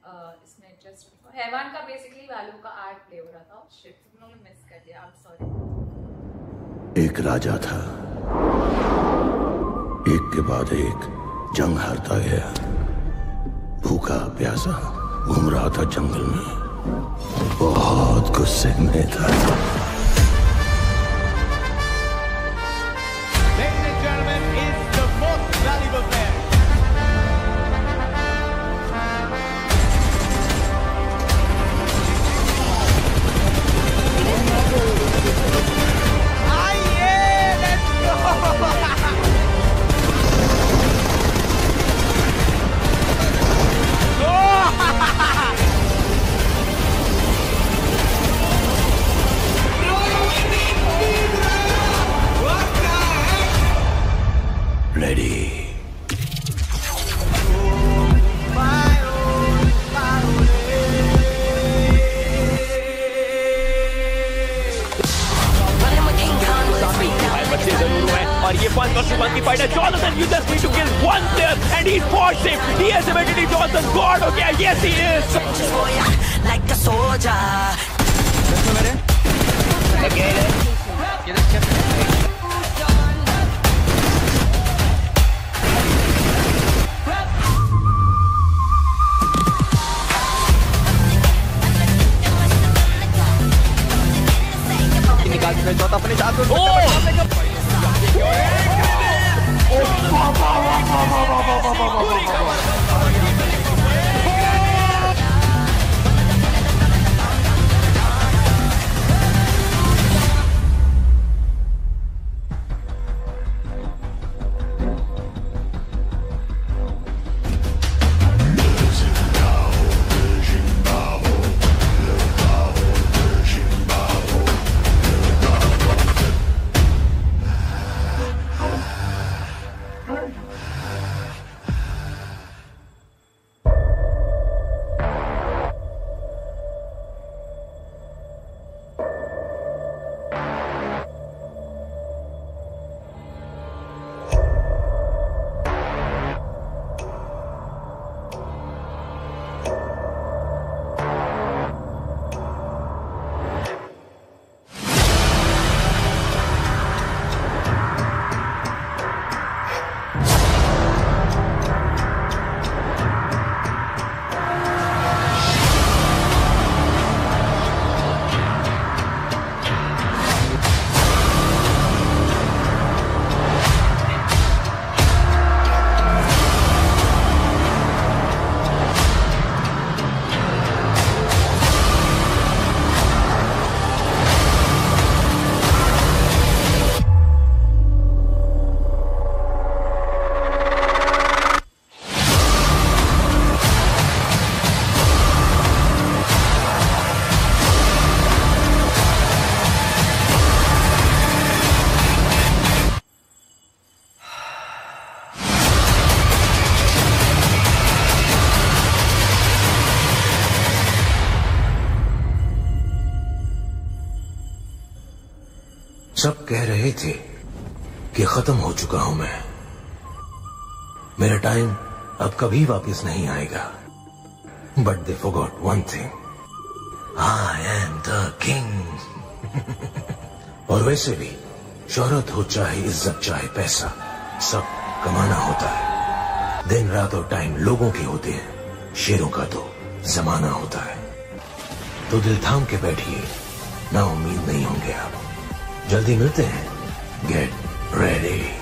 इसमें जस्ट हैवान का बेसिकली वैल्यू का आर्ट प्ले हो रहा था। शिट, तुम लोगों ने मिस कर दिया, आई एम सॉरी। एक राजा था, एक के बाद एक जंग हारता गया, भूखा प्यासा घूम रहा था जंगल में, बहुत गुस्से में था। Ready. और ये 1 versus 1 की फाइट है। Jonathan, you just need to kill one player and he's for safe. He has ability. Jonathan God हो गया। Yes he is. Like a soldier. चौथा अपने साथ सब कह रहे थे कि खत्म हो चुका हूं मैं, मेरा टाइम अब कभी वापस नहीं आएगा। But they forgot one thing, I am the king. और वैसे भी शोहरत हो चाहे इज्जत चाहे पैसा, सब कमाना होता है। दिन रात और टाइम लोगों के होते हैं, शेरों का तो जमाना होता है। तो दिल थाम के बैठिए, ना उम्मीद नहीं होंगे आप। जल्दी मिलते हैं। Get ready.